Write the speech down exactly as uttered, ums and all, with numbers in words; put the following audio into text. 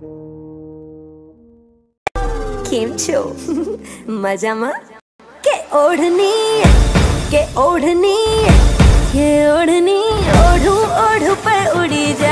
કેમ છો? મજામાં? કે ઓઢની કે ઓઢની કે ઓઢની ઓઢું ઓઢું પર ઉડી જા